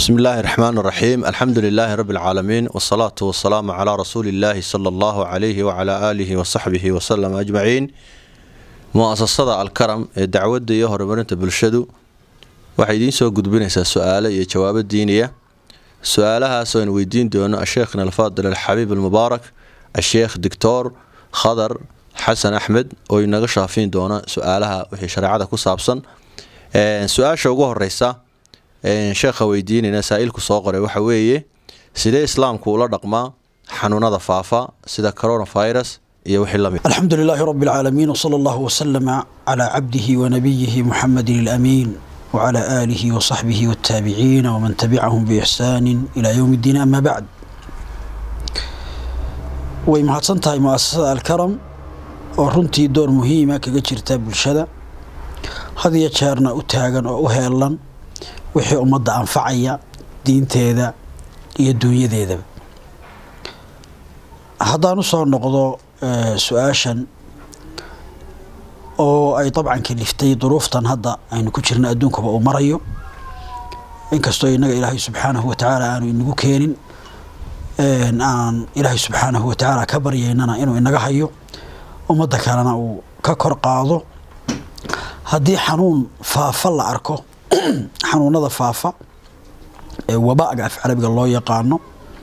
بسم الله الرحمن الرحيم. الحمد لله رب العالمين، والصلاة والسلام على رسول الله صلى الله عليه وعلى آله وصحبه وسلم أجمعين. مؤسسة الكرم دعوة دي هرمرنت بالشدو وحيدين سو قدبينيسا سؤال iyo jawaab diiniya. سؤالها سو ويدين دون الشيخنا الفاضل الحبيب المبارك الشيخ دكتور خضر حسن أحمد وينغا شافين دونا سؤالها وحي شريعة ku saabsan. سؤال ugu horeysa sheekha weydiinayna saailku soo qoray waxa weeye sidee islaamku ula dhaqmaa xanuunada faafa sida coronavirus iyo wixii la mid. Alhamdulillahi rabbil alamin wa sallallahu wa sallama ala abdihi wa nabiyhi Muhammadin al-amin wa ala alihi wa sahbihi wat tabi'in wa man tabi'ahum bi ihsan ila yawm ad-din amma ba'd. Way mahadsantahay mu'assasada al-karam oo runtii door muhiim ah kaga jirta bulshada hadiya jeerna u taagan oo u heelan wixii ummadda anfacaya diinteeda iyo dunyadeeda. haddaan u soo noqdo su'aashan oo ay dabcan kaliftay duruuftan hadda aynu ku jirna adduunkaba uu marayo inkastoo inaga ilaahay subxaanahu wa tacaala aanu inagu keenin aan ilaahay subxaanahu wa tacaala ka baryaynana inuu inaga hayo ummadda kalena uu ka kor qaado. haddii xanuun faafa la arko xanuunada faafa ee wabaaga af carabiga loo yaqaano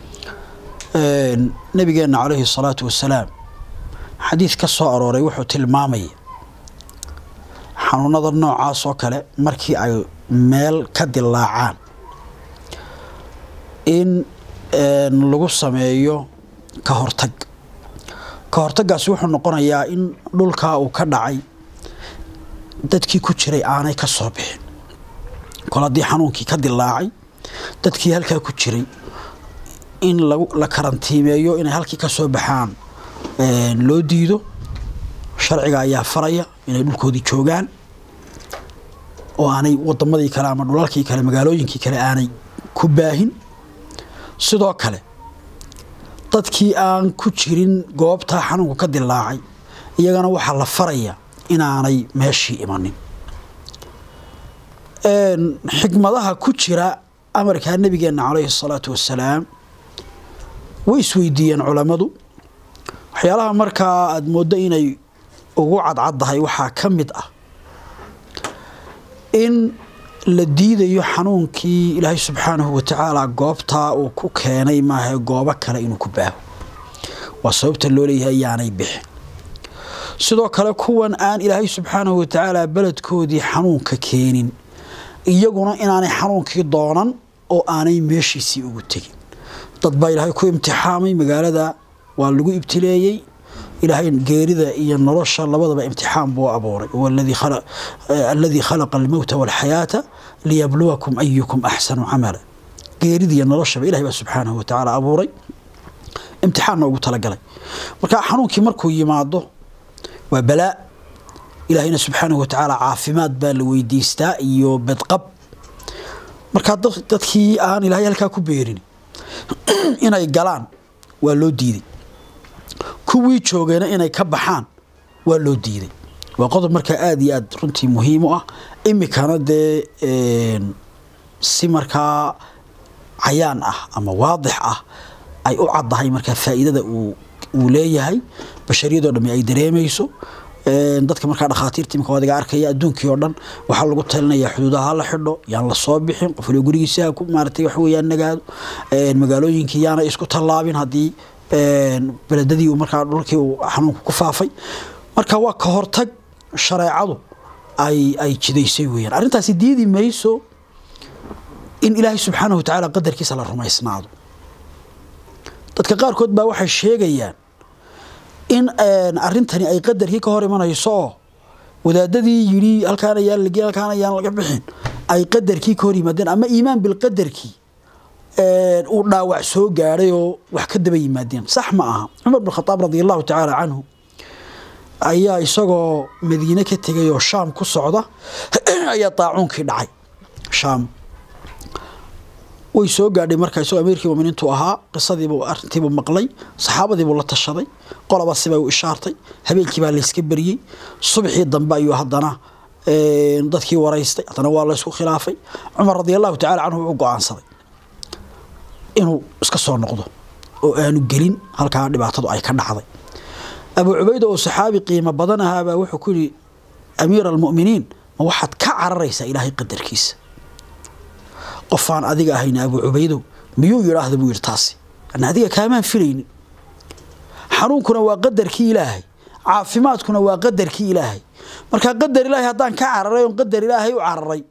nabigeena calayhi salaatu wasalaam xadiis ka soo arooray wuxuu tilmaamay xanuunada noocaas oo kale markii ay meel ka dilaacaan in lagu sameeyo ka hortagaasi wuxuu noqonayaa in dhulka uu ka dhacay dadkii ku jiray aanay ka soo bixin. kol haddii xanuunkii ka dilaacay dadkii halkaa ku jiray in la karantiimeeyo inay halkii ka soo baxaan loo diido. sharciga ayaa faraya inay dhulkoodii joogaan oo aanay wadamadii kale ama dhulalkii kale magaalooyinkii kale aanay ku baahin. sidoo kale dadkii aan ku jirin goobta xanuunku ka dilaacay iyagana waxaa la faraya inaanay meeshii imanin. xikmadaha ku jira amarka nabigeena calayhi salaatu wasalaam way isweydiiyeen culimadu. waxyaalaha markaa aad moodo inay ugu cadcadahay waxaa ka mid ah in la diidayo xanuunkii ilaahay subxaanahu wa tacaala goobtaa uu ku keenay maaha goobo kale inuu ku baaho. waa sababta loo leeyahay yaanay bixin. sidoo kale kuwan aan ilaahay subxaanahu wa tacaala beledkoodii xanuunka keenin iyaguna inaanay xanuunkii doonan oo aanay meeshiisii ugu tegin. dad baa ilaahay ku imtixaamay magaalada waa lagu ibtileeyey. ilaahay geerida iyo nolosha labadaba imtixaan buu abuuray. alladii khalaqa almawta walxayaata liyabluwakum ayukum axsanu camala. geerida iyo noloshaba ilahay baa subxaanahu wa tacaala abuuray imtixaanna ugu talagalay. marka xanuunkii markuu yimaado waa balaa. ilaahayna subxaanahu wa tacaala caafimaad baa la weydiistaa iyo badqab. marka dadkii aan ilaahay halkaa ku beerin inay galaan waa loo diiday. kuwii joogayna inay ka baxaan waa loo diiday. waa qodob markaa aad iyo aad runtii muhiim u ah. imikana dee si markaa cayaan ah ama waadix ah ay u caddahay markaa faa'iidada uu leeyahay bashariyadoo dhammi ay dareemayso. dadka markaa dhakhaatiirta imika wadiga arkaya adduunkii oo dhan waxaa lagu talinayaa xuduudaha la xidho yaan la soo bixin qof waliba gurigiisa ku maartay wax weeyaan nagaado. magaalooyinkii yaana isku tallaabin haddii beledadii markaa dhulkii uu xanuunku ku faafay. marka waa ka hortag shareecadu ay jidaysay weeyaan. arrintaasi diidi mayso in ilaahay subxaanahu wa tacaala qadarkiisa la rumaysnaado. dadka qaarkood baa waxay sheegayaan in arrintani ay qadarkii ka hor imanayso oo wadaadadii yiri halkaan ayaan laga bixin ay qadarkii ka hor yimaadeen ama iimaan bil qadarkii uu dhaawac soo gaaray oo wax ka daba yimaadeen. sax ma aha. Umar ibn Khattab radiyallahu ta'ala anhu ayaa isagoo Madiina ka tagay oo Shaam ku socda ayaa taacuunkii dhacay. Shaam way soo gaadhay markaa isagoo amiirkii muuminiintu ahaa. qisadiibuu arrintiibuu maqlay. saxaabadiibuu la tashaday. qolaba sibay u ishaartay. habeenkii baa la iska bariyey. subaxii dambe ayuu haddana dadkii waraystay. haddana waa la isku khilaafay. Umar radiyallahu ta'ala anhu wuxuu go'aansaday inuu iska soo noqdo oo aanu gelin halka dhibaatadu ay ka dhacday Abu Ubayda oo saxaabi qiimo badan ahaa wuxuu ku yiri Amiir al-Mu'miniin ma waxaad ka cararaysaa Ilaahay qadarkiisa qofaan adiga ahayna Abu Ubaydo miyuu yiraahdo buu yirtaasi ana adiga kaamaan filaynin xanuunkuna waa qadarkii Ilaahay caafimaadkuna waa qadarkii Ilaahay marka qadar Ilaahay hadaan ka cararay oo qadar Ilaahay u cararay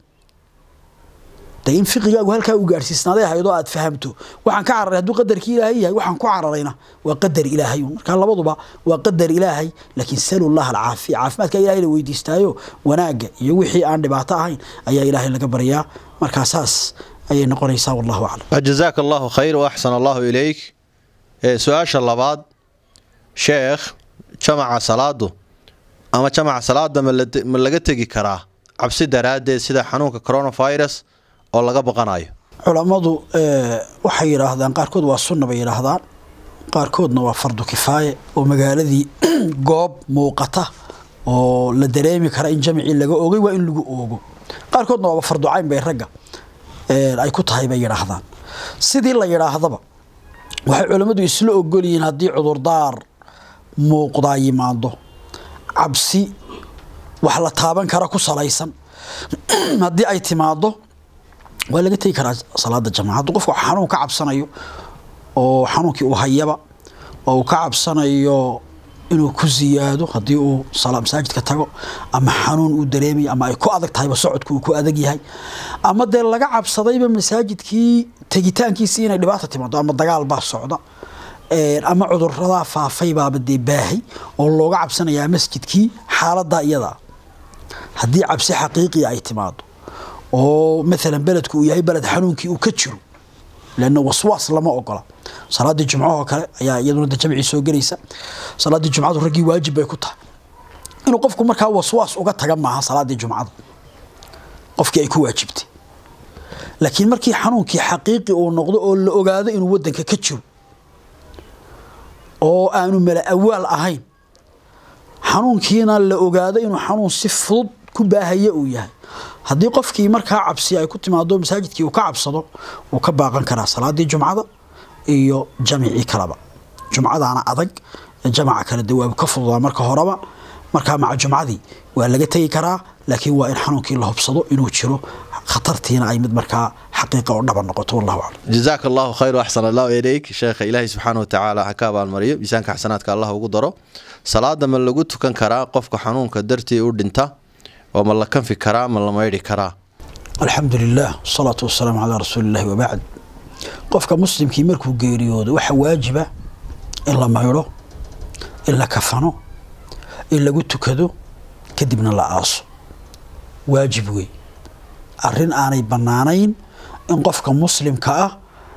in fiqigaagu halka uu gaarsiisnaaday haydo aad fahamto waxaan ka cararay haduu qadarkii Ilaahay yahay waxaan ku cararayna waa qadar Ilaahay marka labaduba waa qadar Ilaahay laakiin sallallahu al-aafiya caafimaadka Ilaahay la weydiistaayo wanaaga iyo wixii aan dhibaato ahayn ayaa Ilaahay laga bariyaa marka saas ayay noqonaysaa wallahu a'lam jazakallahu khayr wa ahsana Allahu ilayk su'aasha labaad sheekh jamaca salaadu ama jamaca salaada ma laga tagi karaa cabsi daraadeed sida xanuunka coronavirus oo laga baqanayo culimadu waxay yiraahdaan qaarkood waa sunna bay yiraahdaan qaarkoodna waa fardu kifaaye oo magaaladii goob muuqata oo la dareemi kara in jamici laga oogay waa in lagu oogo qaarkoodna waa fardu cayn bay raga ay ku tahay bay yiraahdaan sidii la yiraahdaba waxay culimadu isla ogoliyeen hadii cudurdaar muuqda yimaado cabsi wax la taaban kara ku salaysan hadii ay timaado waa laga tagi karaa salaada jamaacada qofku xanuun ka cabsanayo oo xanuunkii uu hayaba oo ka cabsanayo inuu ku ziyaado hadii uu salaam masaajidka tago ama xanuun uu dareemayo ama ay ku adag tahay socodku uu ku adag yahay ama de laga cabsadayba masaajidkii tagitaankiisa inay dhibaato timaado ama dagaal baa socda ama cudurrada faafay baaba de baahi oo looga cabsanayaa masjidkii xaaladda iyada hadii cabsi xaqiiqi ay timaado oo مثلا بلدku uu yahay balad xanuunkii uu ka jiro laana waswaas lama ogola salaada jumcaha kale ayaa iyaduna jamci soo galaysa salaada jumcadu ragi waajib ay ku tahay inuu qofku markaa waswaas uga taga maaha salaada jumcada qofkii ay ku waajibtay laakiin markii xanuunkii xaqiiqi uu noqdo oo la ogaado inuu wadanka ka jiro oo aanu mala awaal ahayn xanuunkiina la ogaado inuu xanuun si fudud ku baahayo uu yahay hadii qofkii markaa cabsi ay ku timaado masaajidkii uu ka cabsado uu ka baaqan karaa salaadii jumcada iyo jamici kalaba jumcadaana adag jamaca kala dawaab ka fududaa marka horeba marka maca jumcadii waa laga tagi karaa laakiin waa in xanuunkii la hubsado inuu jiro khatartiina ay mid markaa xaqiiqo oo dhab noqoto wallahu a'lam jazakallahu khayr wa ahsana Allahu ilayk sheekh Ilaahi subhanahu wa ta'ala hakaaba al-mariyo miisaanka xasanaadka Allah ugu daro salaada ma lagu tukan karaa qofka xanuunka dartii u dhinta وما الله كان في كرامة الله ما يري كرام الحمد لله والصلاة والسلام على رسول الله وبعد قفك مسلم كي مركو غيريود وحا واجبة إلا ما يرو إلا كفانو إلا قلت كدو كدبنا الله عاصو واجب وي أرين آني بنانين إن قفك مسلم كأه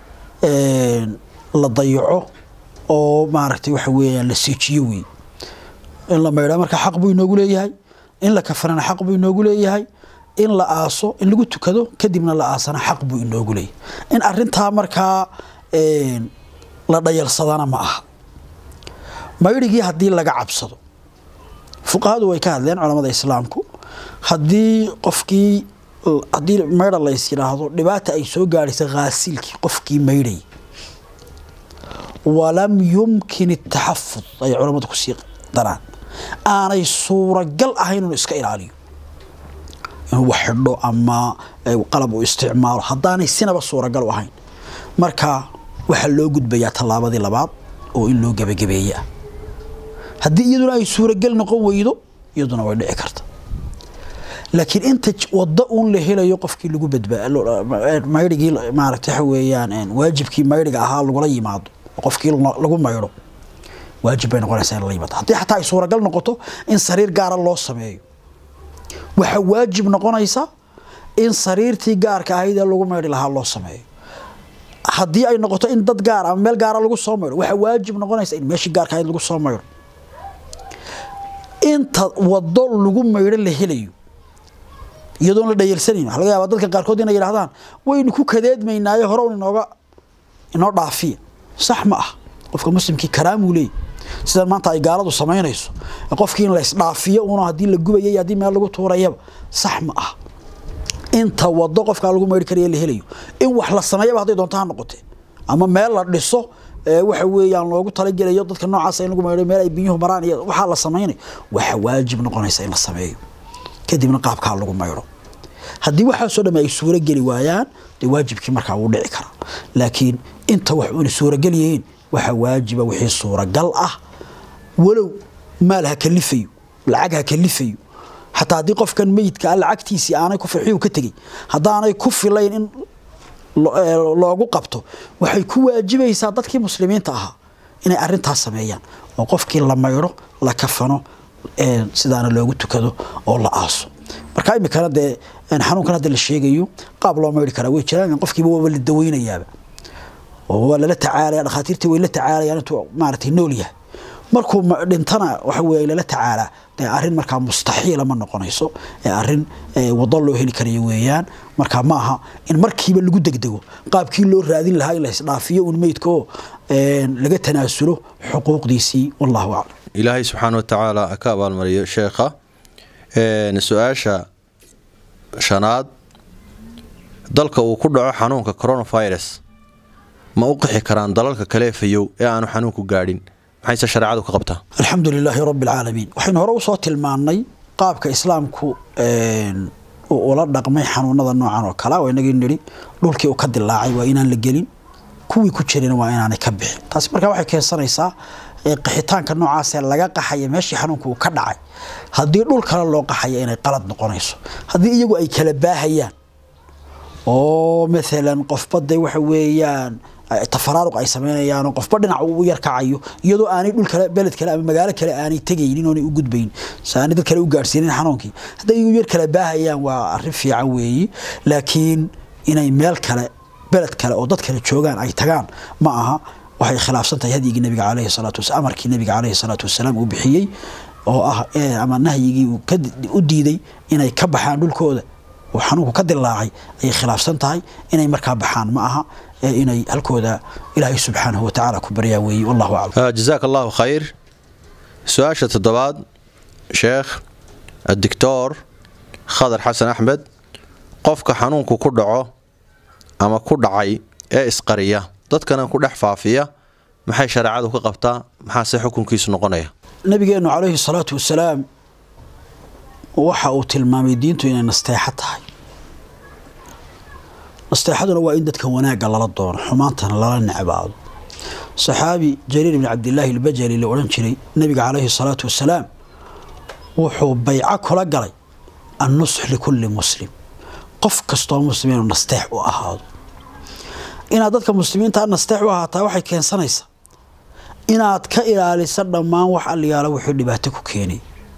لا ضيعو أو ما رحتي وحويا لسيتشيوي إلا ما يرو مركا حق بو ينوغو ليهاي in la kafarana xaq buu inoogu leeyahay in la aaso in lagu tukado kadibna la aasana xaq buu inoogu leeyahay in arinta marka la dhayalsadana ma aha mayrigii hadii laga cabsado fuqahaadu way ka hadleen culimada islaamku hadii qofkii hadii mayra la yiraahdo dhibaata ay soo gaaraysa qaasilkii qofkii mayray walam yumkin at-tahaffuz ay culimadu ku sii daraan aanay suuragal ahayn inuu iska ilaaliyo inuu waxidho ama qalab uu isticmaalo haddaanay sinaba suuragal ahayn marka waxa loo gudbayaa talaabadii labaad oo in loo gabagabeeyo haddii iyaduna ay suuragal noqon weydo iyaduna way dhici kartaa laakiin inta wada uun la helayo qofkii lagu badbaado mayrigii maaragtay waxa weeyaan waajibkii mayriga ahaa lagu la yimaado qofkii lagu mayro واجب بين قرنسان الليبات حتى حتى صورة قال نقطه إن سرير قار الله سمعيه وحواجب نقونيسا إن سرير تجار كهيدا لوجو ما يريلها الله سمعيه حدي أي نقطة إن ضد قار أم مال قار لوجو سمعيه وحواجب نقونيسا إن ماشي قار كهيدا لوجو سمعيه أنت وضل لوجو ما يريل هليو يدون لدى يلسنين هلا يا وضل كقار كودينا يرهدان وين كوك هداد ما ينايه هرون إنه ضعفية صح معه قفك مسلم كي كرام ولي sida maanta ay gaaladu sameynayso qofkii in la isdhaafiyo oo hadii la gubayay hadii meel lagu tuurayaba sax ma ah inta wado qofka lagu meeri kariyo la helayo in wax la sameeyo hadii doonto ha noqote ama meel la dhiso waxa weeyaan loogu talagelayo dadka noocaas in lagu meeyo meel ay biyuhu maraan iyo waxa la sameeyay waxa waajib noqonaysa in la sameeyo kadibna qaabka lagu meeyo haddii waxa soo dhameeyay suura gali waayaan de waajibkii markaa uu dhici kara laakiin inta wax uu suura galiyeen waxa waajiba wixii suura gal ah walow maalha kalifayo lacagha kalifayo hatta hadii qofkan meydka lacagtiisi aanay ku fixiyo ka tagay hadaanay ku filayn in loogu qabto waxay ku waajibaysaa dadkii muslimiinta ahaa inay arintaas sameeyaan oo qofkii la mayro la kafano sidaana loogu tukado oo la aaso marka imikana de xanuunkan hadda la sheegayo qaab loo mayri kara way jiraan qofkiiba waa la daweynayaaba oo la tacaalaya dhaqaatiirtii way la tacaalayaan intuu maartay nool yahay markuu dhintana waxa weey la tacaala de arin marka mustaxiil ma noqonayso arin wada loo heli karayo weeyaan marka ma aha in markiiba lagu degdego qaabkii loo raadin lahaa in la isdhaafiyo un meydko laga tanaasulo xuquuqdiisii wallahu a'lam ilaahay subhanahu wa ta'ala ka abaal mariyo sheekha su'aasha shanaad dalka uu ku dhaco xanuunka coronavirus ma u qixi karaan dalalka kale fayow ee aanu xanuunku gaadhin maxay shariicadu ka qabtaa alxamdulillaah rabbil aalamiin waxaan hore u soo tilmaanay qaabka islaamku oo la dhaqmay xanuunada noocan oo kala oo inaga niri dhulkii uu ka dilaacay waa inaan la gelin kuwii ku jireen waa inaanay ka bixin taas marka waxay keensanaysaa qixitaanka noocaas ee laga qaxay meeshii xanuunku ka dhacay hadii dhul kale loo qaxay inay qalad noqonayso hadii iyagu ay kala baahayaan oo mesela qof baday waxa weeyaan تفرارق أي سمينا qof badhinac uu yar kacayo iyadoo aanay dhul kale beled kale ama magaalo kale aanay tagaynin oo ay u gudbayn saani dad kale u gaarsiinin xanuunkii haday iyagu yar kala baahayaan waa arrin fiican weeyi laakiin inay meel kale beled kale oo dad kale joogan ay tagaan ma aha waxay khilaafsan tahay hadiyii nabiga kaleey salaatu wasalaam amarkii nabiga kaleey salaatu wasalaam uu bixiyay oo ah ama nahyigii uu u diiday inay ka baxaan dhulkooda oo xanuunku ka dilaacay ay khilaafsan tahay inay markaa baxaan ma aha inay halkooda ilaahay subhanahu wa ta'ala ku bariyaa weey wallahu a'lam jazakallahu khayr su'aasha toddobaad sheekh الدكتور خضر حسن أحمد qofka xanuunku ku dhaco ama ku dhacay ee isqariya dadkana ku dhex faafiya maxay shariicadu ka qabtaa maxaa se xukunkiisu noqonaya nabigeenu kaleey salaatu wasalaam waxa uu tilmaamay diintu inay nasteexa tahay nasteexaduna waa in dadka wanaaga lala doono xumaantana lala necbaado saxaabi jariir ibn abdullah al-bajali la oran jiray nabiga kaleey salaatu wasalaam wuxuu bay'a kula galay an-nusx li kulli muslim qof kasto muslimiin nasteex u ahaado inaad dadka muslimiinta nasteex u ahaataa waxay keensanaysaa inaad ka ilaaliso dhammaan wax aliyaala wuxuu dhibaato ku keenay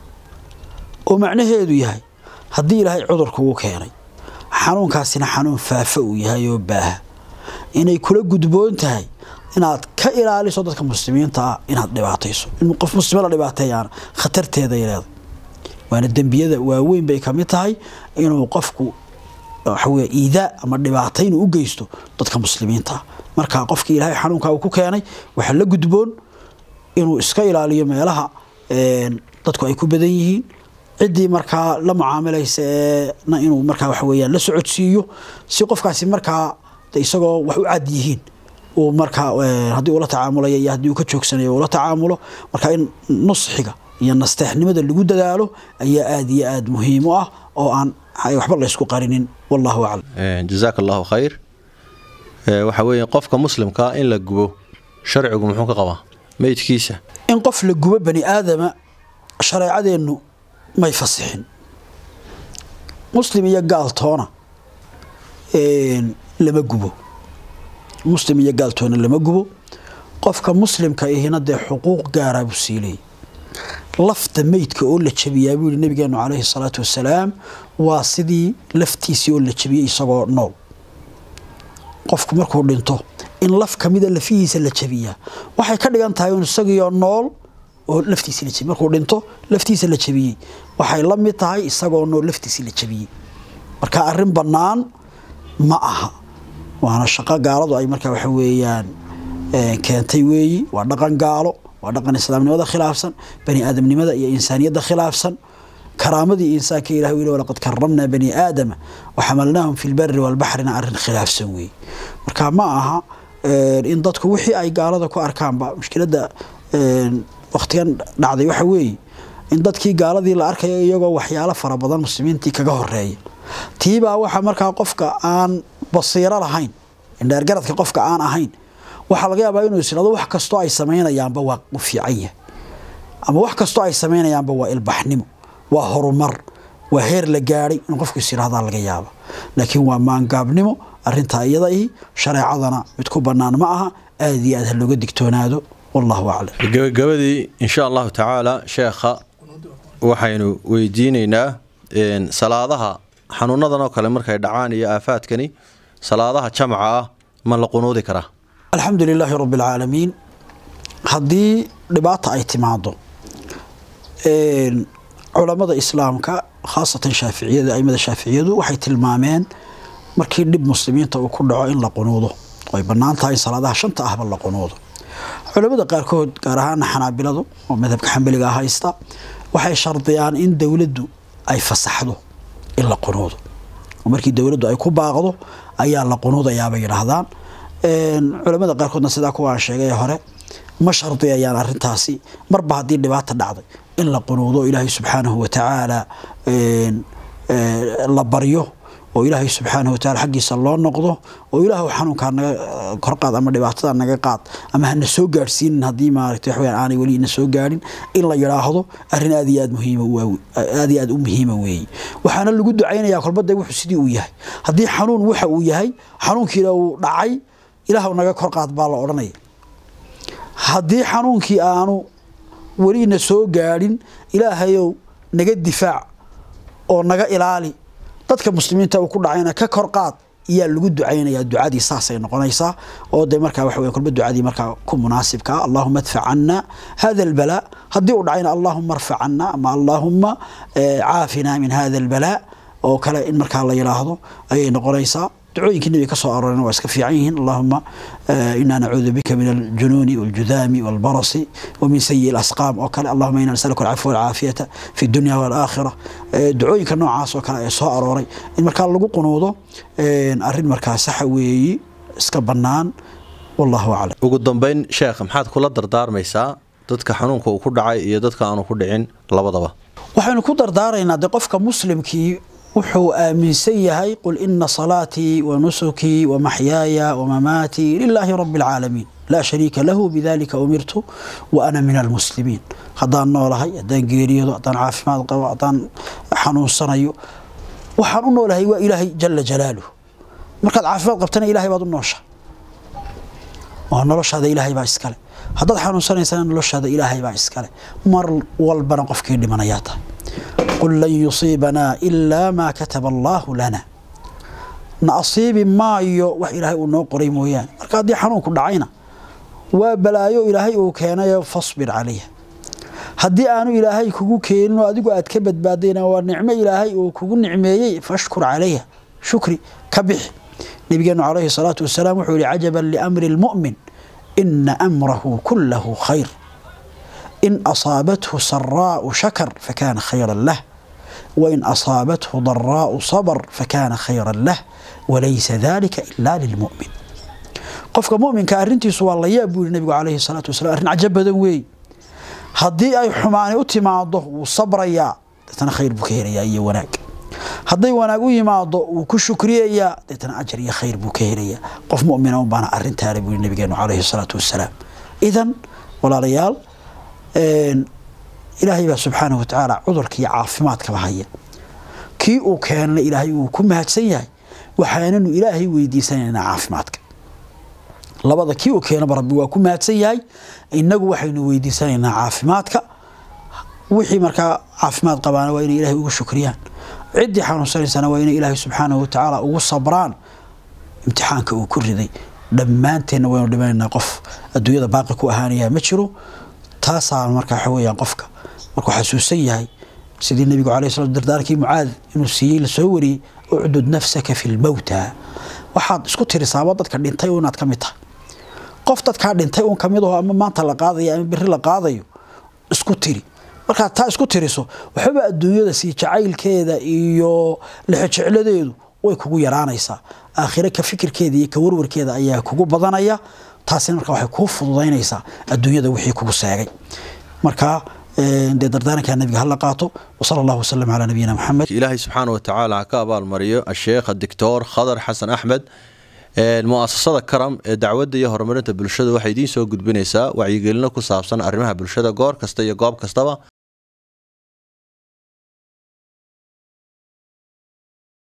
oo macnaheedu yahay hadii ilaahay cudurku uu keenay xanuunkaasina xanuun faafa uu yahay oo baaha inay kula gudboon tahay inaad ka ilaaliso dadka muslimiinta inaad dhibaatayso in qof muslimiin la dhibaateeyaan khatarteeda yeelada waana dambiyada waaweyn bay kamid tahay inuu qofku waxa weey iida ama dhibaatayn u geysto dadka muslimiinta marka qofkii ilaahay xanuunka uu ku keenay waxa la gudboon inuu iska ilaaliyo meelaha dadku ay ku badan yihiin cidii marka la mucaamilaysa inuu marka wax weeyaan la socodsiiyo si qofkaasi marka isagoo wax u cad yihiin oo marka hadii uu la tacaamulayo iyo hadii uu ka joogsanayo uu la tacaamulo marka in nusxiga iyo nasteexnimada lagu dadaalo ayaa aad iyo aad muhiim u ah oo aan waxba la isku qarinin wallahu a'lam jazakallahu khayr waxa weeye qofka muslimka in la gubo sharcigu muxuu ka qabaa meydkiisa in qof la gubo bani aadama shariicadeenu ما يفصحين مسلم يقال تونا لما جبو مسلم يقال تونا لما جبو قفك مسلم كأهنا ده حقوق جارب سيلي لفت ميت كأول الشبيه يقول النبي عليه الصلاة والسلام واصدي لفتي سيول الشبيه يصور نو قفك مركور لنتو إن لف كميدا اللي فيه سل الشبيه واحد كده أنت هيون السجيا نول oo laftiisa la jabiyay markuu dhinto laftiisa la jabiyay waxay la mid tahay isagoo noo laftiisa la jabiyay marka arrin banaan ma aha waana shaqo gaaladu ay marka waxa weeyaan keentay weeyi waa dhaqan gaalo waa dhaqan islaamnimada khilaafsan bani aadamnimada iyo insaaniyada khilaafsan karaamadii insaanka ilaahay wiil wala qad karramna bani aadama wa hamalnahum fil barri wal bahri arrin khilaafsan weeyi marka ma aha in dadku wixii ay gaalada ku arkaanba mushkiladda waqtigan dhacday waxa weeye in dadkii gaaladii la arkayo iyagoo waxyaalo fara badan muslimiintii kaga horeeya tiibaa waxa markaa qofka aan basiiro lahayn indheer garadka qofka aan ahayn waxa laga yaabaa inuu isla wax kasto ay sameeynayaan waa u fiican yahay ama wax kasto ay sameeynayaan waa ilbaxnimo waa horumar waa heer la gaaray in qofku isiraahda laga yaabo laakiin waa maangaabnimo arinta iyada ah shareecadana mid ku banaan ma aha aad iyo aad looga digtoonaado wallahu a'lam gabadii insha Allah ta'ala sheekha waxaynu weydiinaynaa salaadaha xanuunadan oo kale markay dhacaan iyo aafaadkani salaadaha jamca ah ma la qunuudi karaa alxamdulilaahi rabbil aalamiin hadii dhibaato ay timaado culimada islaamka khaasatan shaafiiciyada aymada shafiiciyadu waxay tilmaameen markii dib muslimiinta uu ku dhaco in la qunuudo way banaan tahay salaadaha shanta ahba la qunuudo culimada qaarkood gaar ahaan xanaabiladu oo madhabka xambaliga haysta waxay shardiyaan in dawladdu ay fasaxdo in la qunuudo markii dawladdu ay ku baaqdo ayaa la qunuudayaa bay yiraahdaan culimada qaarkoodna sida kuwa sheegay hore ma shardiyayaan arintaasi marba hadii dhibaato dhacday in la qunuudo ilaahay subhanahu wa ta'ala la baryo oo ilaahay subhanahu wa ta'ala xaqiisa loo noqdo oo ilaahu xanuunka naga kor qaad ama dhibaatada naga qaad ama hana soo gaarsiin hadii maaragtay waxaan aanay wali ina soo gaarin in la yiraahdo arin aad iyo aad u muhiim weey waxaana lagu duceynayaa kolbada wuxuu sidii uu yahay hadii xanuun waxa uu yahay xanuunkiina uu dhacay ilaahu naga kor qaad baa la oranaya hadii xanuunkii aanu wali ina soo gaarin ilaahayow naga difaac oo naga ilaali dadka muslimiinta uu ku dhacayna ka kor qaad iyo lagu duceynaya ducadii saasay noqonaysa oo de marka wax weey kulba ducadii marka ku munaasibka Allahumma adfa anna hada albala hadii uu dhacayna Allahumma arfa anna ama Allahumma aafina min hada albala oo kale in marka la yiraahdo ay noqonaysa دعوينك النبي كسر أرنا واسكفيعين اللهم إنا نعوذ بك من الجنون والجذام والبرص ومن سيء الأسقام وكلا اللهم إنا نسألك العفو والعافية في الدنيا والآخرة دعوينك النوع عاص وكلا يسوع أروري المركان لقو قنوضه أرين مركان سحوي اسكبنان والله أعلم وقدام بين شيخ محاد كل دردار ميسا dadka xanuunka uu ku dhacay iyo dadka aanu ku dhicin labadaba waxaanu ku dardaaraynaa qofka muslimkii wuxuu aaminsan yahay qul inna salati wa nusuki wa mahyaaya wa mamati lillahi rabbil alamin la sharika lahu bidhalika umirtu wa ana min almuslimin hadaan noolahay hadaan geeriyado hadaan caafimaad qabo hadaan xanuunsanayo waxaan u noolahay waa ilaahay jalla jalaaluhu markaad caafimaad qabtana ilaahay baad u nooshaa oo noloshaada ilaahay baa iskale haddaad xanuunsanaysan noloshaada ilaahay baa iskale mar walbana qofkii dhimanaya tahay قل لن يصيبنا إلا ما كتب الله لنا نصيب ما يو وإلهي ونقري مويان marka hadii xanuunku dhacayna waa balaayo ilaahay uu keenay fasbir عليها hadii aanu ilaahay kugu keenin adigu aad ka badbaadayna waa nicmo ilaahay uu kugu nicmeeyay fashkur عليها shukri kabix nabigeenu عليه الصلاه والسلام wuxuu yiri ajaban li amri almu'min in amrahu kulluhu khayr إن أصابته سراء شكر فكان خيرا له وإن أصابته ضراء صبر فكان خيرا له وليس ذلك إلا للمؤمن قفك مؤمن كأرنتي سوى الله يأبو النبي عليه الصلاة والسلام أرن عجب ذوي هدي أي حماني أتماضه وصبر يا تنا خير بكير يا أي وناك هدي وناقوي ماضه وكشكرية يا تنا أجر يا خير بكير يا قف مؤمن وبانا أرنتها ربو النبي عليه الصلاة والسلام إذن ولا ريال إلهي سبحانه وتعالى عذرك يا عافماتك بهاي كي وكان إلهي وكم هاتسيني وحانن إلهي ويديسنا عافماتك لبضا كي وكان بربي وكم هاتسيني إنه وحين ويديسنا عافماتك وحي مركا عافمات قبانا وإن إلهي وشكريان عدي حانو سنة وإن إلهي سبحانه وتعالى وصبران امتحانك وكردي لما أنت وين لما قف الدنيا باقي كوهانيا متشرو تاسع marka xawayaan qofka markuu xasuusan yahay sidii nabiga kaleey sallallahu dardaarkii mucaad inuu siiyay la soo wariyay uudud nafsaka fil mawta waxaad isku tirisaaba dadka dhintay oo inaad kamid tahay qof dadka dhintay oo kamid ah ama maanta la qaadayo ama biri la qaadayo isku tiri marka taa isku tiriso waxba adduunyada si jacaylkeeda iyo la jeceladeedu way kugu yaraanaysaa aakhire ka fikirkeeda iyo ka warwarkeeda ayaa kugu badanaya taasina marka waxay ku fududeynaysaa adduunyada wixii kugu seegay marka دردانك النبي هلا قاطو وصلى الله وسلم على نبينا محمد. إلهي سبحانه وتعالى كابال مريو الشيخ الدكتور خضر حسن أحمد المؤسسة كرم دعوة دي هرمرنت بالشدة وحيدين سو قد بنيسا وعيقلنا كصابسان أرمها بالشدة قار كستيا قاب كستوا